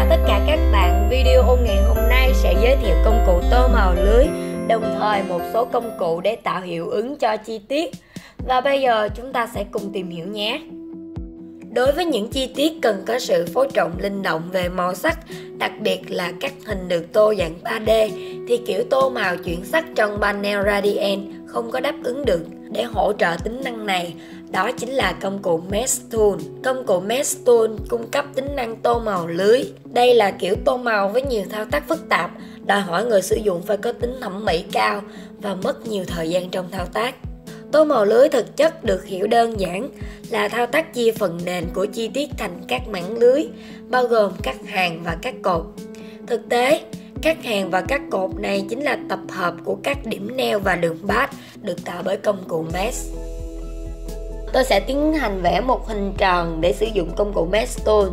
tất cả các bạn, video ôn ngày hôm nay sẽ giới thiệu công cụ tô màu lưới, đồng thời một số công cụ để tạo hiệu ứng cho chi tiết. Và bây giờ chúng ta sẽ cùng tìm hiểu nhé. Đối với những chi tiết cần có sự phối trộn linh động về màu sắc, đặc biệt là các hình được tô dạng 3D, thì kiểu tô màu chuyển sắc trong panel Radiant không có đáp ứng được. Để hỗ trợ tính năng này, đó chính là công cụ Mesh Tool. Công cụ Mesh Tool cung cấp tính năng tô màu lưới. Đây là kiểu tô màu với nhiều thao tác phức tạp, đòi hỏi người sử dụng phải có tính thẩm mỹ cao và mất nhiều thời gian trong thao tác. Tô màu lưới thực chất được hiểu đơn giản là thao tác chia phần nền của chi tiết thành các mảng lưới, bao gồm các hàng và các cột. Thực tế, các hàng và các cột này chính là tập hợp của các điểm neo và đường path được tạo bởi công cụ Mesh. Tôi sẽ tiến hành vẽ một hình tròn để sử dụng công cụ Mesh Tool.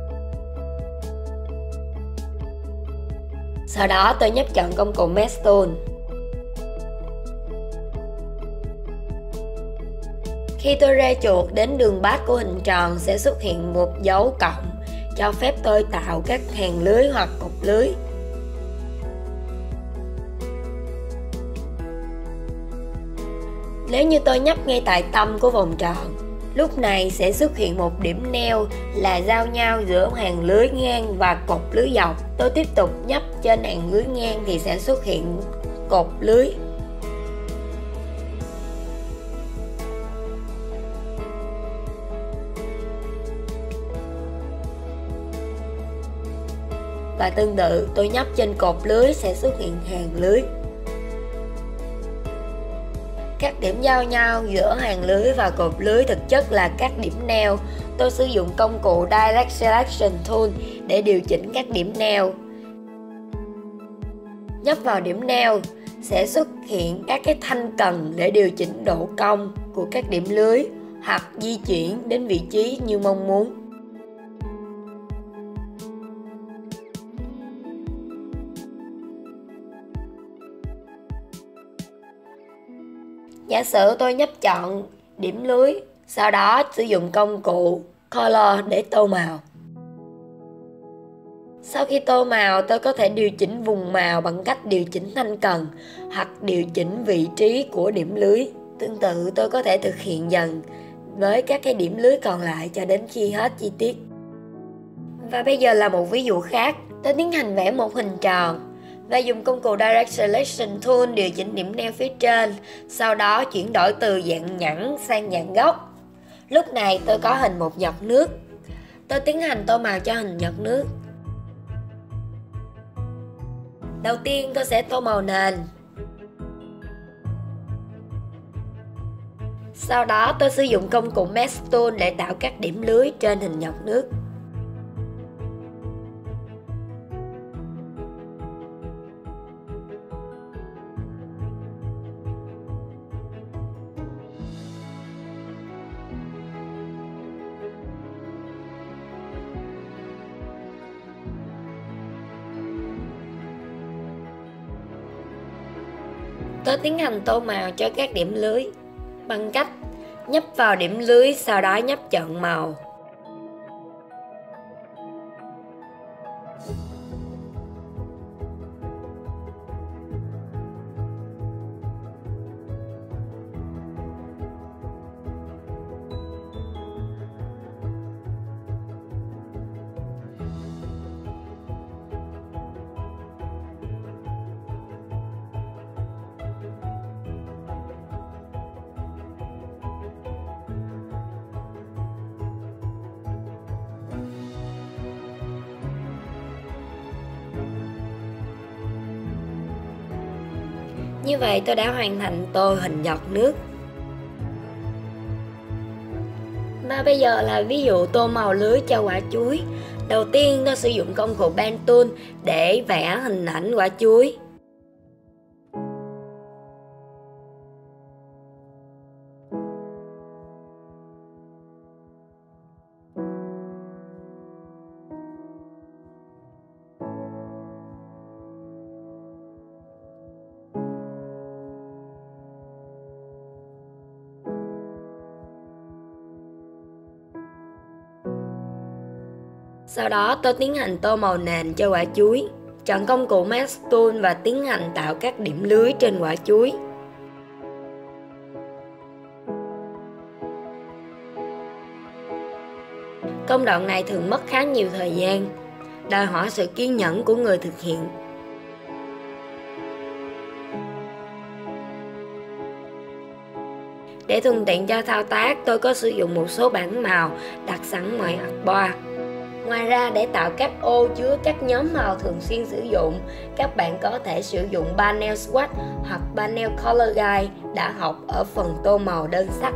Sau đó tôi nhấp chọn công cụ Mesh Tool. Khi tôi rê chuột đến đường path của hình tròn sẽ xuất hiện một dấu cộng, cho phép tôi tạo các hàng lưới hoặc cột lưới. Nếu như tôi nhấp ngay tại tâm của vòng tròn, lúc này sẽ xuất hiện một điểm neo là giao nhau giữa hàng lưới ngang và cột lưới dọc. Tôi tiếp tục nhấp trên hàng lưới ngang thì sẽ xuất hiện cột lưới. Và tương tự, tôi nhấp trên cột lưới sẽ xuất hiện hàng lưới. Các điểm giao nhau giữa hàng lưới và cột lưới thực chất là các điểm neo. Tôi sử dụng công cụ Direct Selection Tool để điều chỉnh các điểm neo. Nhấp vào điểm neo sẽ xuất hiện các cái thanh cần để điều chỉnh độ cong của các điểm lưới hoặc di chuyển đến vị trí như mong muốn. Giả sử tôi nhấp chọn điểm lưới, sau đó sử dụng công cụ Color để tô màu. Sau khi tô màu, tôi có thể điều chỉnh vùng màu bằng cách điều chỉnh thanh cần hoặc điều chỉnh vị trí của điểm lưới. Tương tự, tôi có thể thực hiện dần với các cái điểm lưới còn lại cho đến khi hết chi tiết. Và bây giờ là một ví dụ khác. Tôi tiến hành vẽ một hình tròn và dùng công cụ Direct Selection Tool điều chỉnh điểm neo phía trên, sau đó chuyển đổi từ dạng nhẵn sang dạng góc. Lúc này tôi có hình một giọt nước. Tôi tiến hành tô màu cho hình giọt nước. Đầu tiên tôi sẽ tô màu nền. Sau đó tôi sử dụng công cụ Mesh Tool để tạo các điểm lưới trên hình giọt nước. Tôi tiến hành tô màu cho các điểm lưới bằng cách nhấp vào điểm lưới, sau đó nhấp chọn màu. Như vậy tôi đã hoàn thành tô hình giọt nước. Và bây giờ là ví dụ tô màu lưới cho quả chuối. Đầu tiên tôi sử dụng công cụ Pen Tool để vẽ hình ảnh quả chuối. Sau đó tôi tiến hành tô màu nền cho quả chuối. Chọn công cụ Mask Tool và tiến hành tạo các điểm lưới trên quả chuối. Công đoạn này thường mất khá nhiều thời gian, đòi hỏi sự kiên nhẫn của người thực hiện. Để thuận tiện cho thao tác, tôi có sử dụng một số bảng màu đặt sẵn ngoài artboard. Ngoài ra, để tạo các ô chứa các nhóm màu thường xuyên sử dụng, các bạn có thể sử dụng panel swatch hoặc panel color guide đã học ở phần tô màu đơn sắc.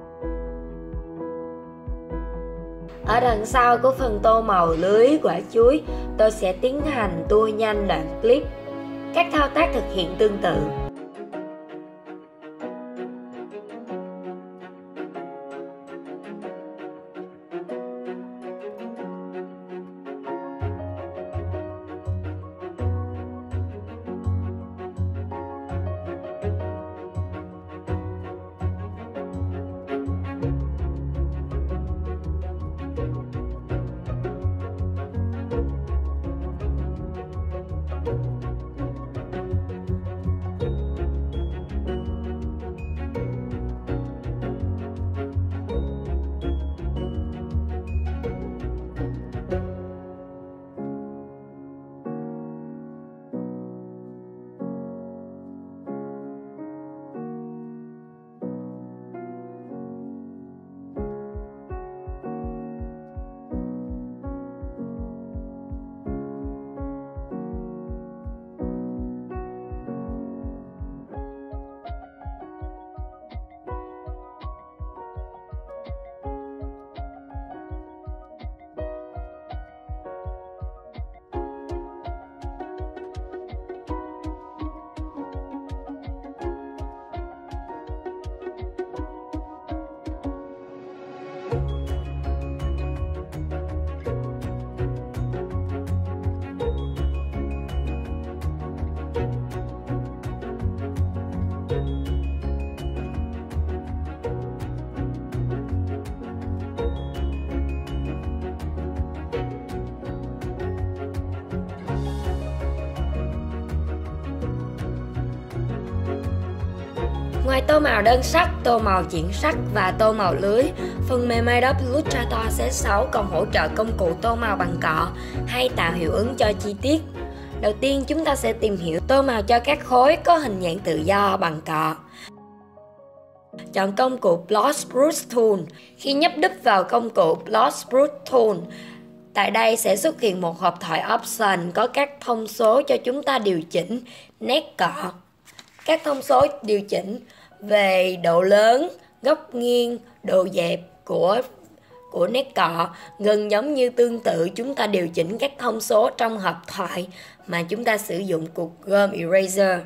Ở đằng sau của phần tô màu lưới quả chuối, tôi sẽ tiến hành tua nhanh đoạn clip. Các thao tác thực hiện tương tự. Ngoài tô màu đơn sắc, tô màu chuyển sắc và tô màu lưới, phần mềm Adobe Illustrator CS6 còn hỗ trợ công cụ tô màu bằng cọ hay tạo hiệu ứng cho chi tiết. Đầu tiên chúng ta sẽ tìm hiểu tô màu cho các khối có hình dạng tự do bằng cọ. Chọn công cụ Block Brush Tool. Khi nhấp đúp vào công cụ Block Brush Tool, tại đây sẽ xuất hiện một hộp thoại Option có các thông số cho chúng ta điều chỉnh nét cọ. Các thông số điều chỉnh về độ lớn, góc nghiêng, độ dẹp của nét cọ gần giống như tương tự chúng ta điều chỉnh các thông số trong hộp thoại mà chúng ta sử dụng cục gom Eraser.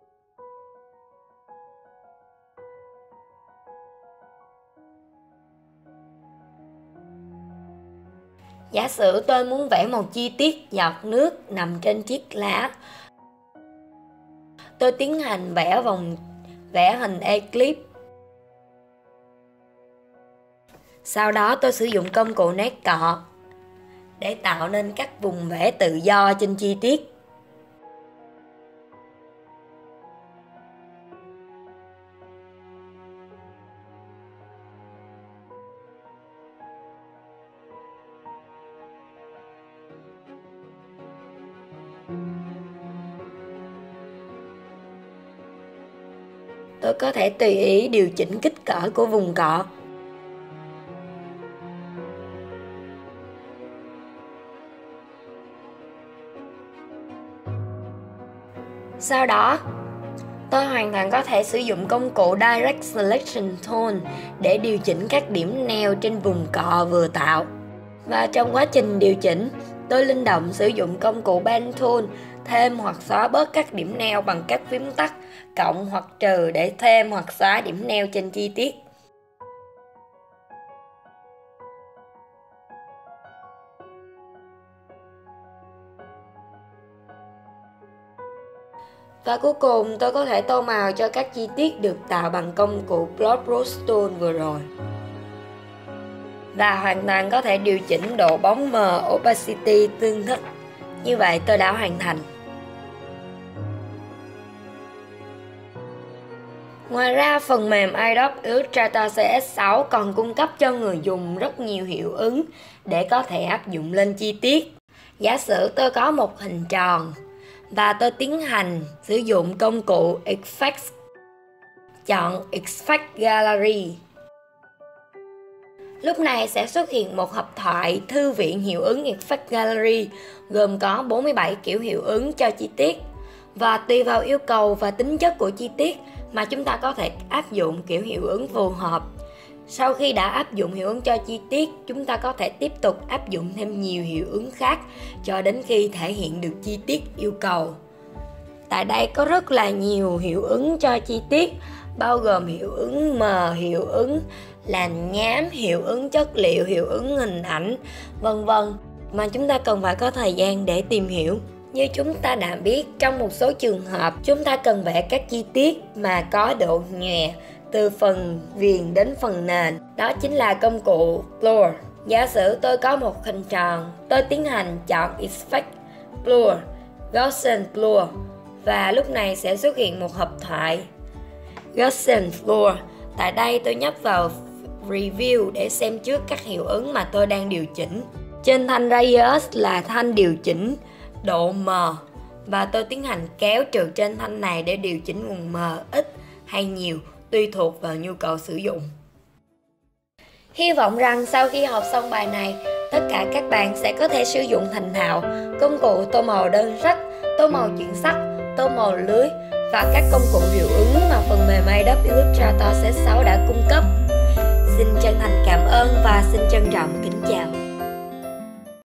Giả sử tôi muốn vẽ một chi tiết giọt nước nằm trên chiếc lá. Tôi tiến hành vẽ hình Eclipse. Sau đó tôi sử dụng công cụ nét cọ để tạo nên các vùng vẽ tự do trên chi tiết. Tôi có thể tùy ý điều chỉnh kích cỡ của vùng cọ. Sau đó, tôi hoàn toàn có thể sử dụng công cụ Direct Selection Tool để điều chỉnh các điểm neo trên vùng cọ vừa tạo. Và trong quá trình điều chỉnh, tôi linh động sử dụng công cụ Pen Tool thêm hoặc xóa bớt các điểm neo bằng các phím tắt cộng hoặc trừ để thêm hoặc xóa điểm neo trên chi tiết. Và cuối cùng tôi có thể tô màu cho các chi tiết được tạo bằng công cụ Block Brush Tool vừa rồi. và hoàn toàn có thể điều chỉnh độ bóng mờ opacity tương thích. Như vậy tôi đã hoàn thành. Ngoài ra, phần mềm Adobe Illustrator CS6 còn cung cấp cho người dùng rất nhiều hiệu ứng để có thể áp dụng lên chi tiết. Giả sử tôi có một hình tròn và tôi tiến hành sử dụng công cụ Effects, chọn Effect Gallery. Lúc này sẽ xuất hiện một hộp thoại thư viện hiệu ứng Effect Gallery gồm có 47 kiểu hiệu ứng cho chi tiết, và tùy vào yêu cầu và tính chất của chi tiết mà chúng ta có thể áp dụng kiểu hiệu ứng phù hợp. Sau khi đã áp dụng hiệu ứng cho chi tiết, chúng ta có thể tiếp tục áp dụng thêm nhiều hiệu ứng khác cho đến khi thể hiện được chi tiết yêu cầu. Tại đây có rất là nhiều hiệu ứng cho chi tiết, bao gồm hiệu ứng mờ, hiệu ứng làm nhám, hiệu ứng chất liệu, hiệu ứng hình ảnh, vân vân, mà chúng ta cần phải có thời gian để tìm hiểu. Như chúng ta đã biết, trong một số trường hợp chúng ta cần vẽ các chi tiết mà có độ nhòe từ phần viền đến phần nền. Đó chính là công cụ Blur. Giả sử tôi có một hình tròn, tôi tiến hành chọn Effect, Blur, Gaussian Blur, và lúc này sẽ xuất hiện một hộp thoại Gaussian Blur. Tại đây tôi nhấp vào Review để xem trước các hiệu ứng mà tôi đang điều chỉnh. Trên thanh Radius là thanh điều chỉnh độ mờ, và tôi tiến hành kéo trừ trên thanh này để điều chỉnh nguồn mờ ít hay nhiều tùy thuộc vào nhu cầu sử dụng. Hy vọng rằng sau khi học xong bài này, tất cả các bạn sẽ có thể sử dụng thành thạo công cụ tô màu đơn sắc, tô màu chuyển sắc, tô màu lưới và các công cụ hiệu ứng mà phần mềm Adobe Illustrator CS6 đã cung cấp. Xin chân thành cảm ơn và xin trân trọng kính chào.